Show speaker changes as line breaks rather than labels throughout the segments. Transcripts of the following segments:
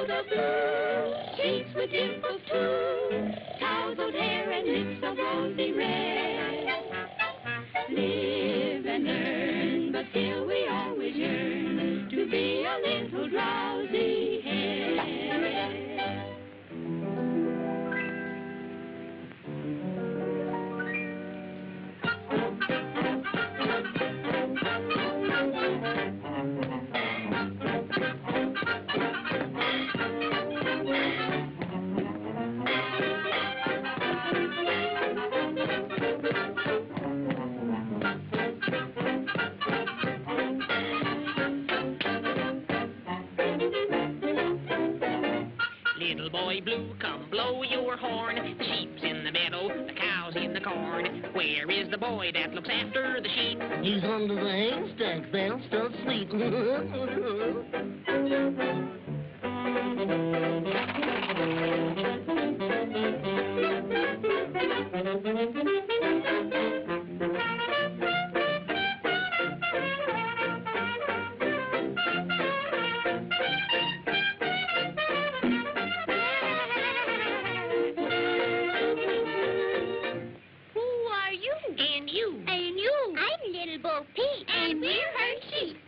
world of blue. Cheeks with dimples too, tousled hair and lips of rosy red. Live and learn, but still we always yearn to be a little drowsy head.
Little boy blue, come blow your horn. The sheep's in the meadow, the cow's in the corn. Where is the boy that looks after the sheep?
He's under the haystack, fast asleep.
And you.
And you. I'm Little Bo Peep. And we're her sheep.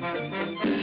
Peep.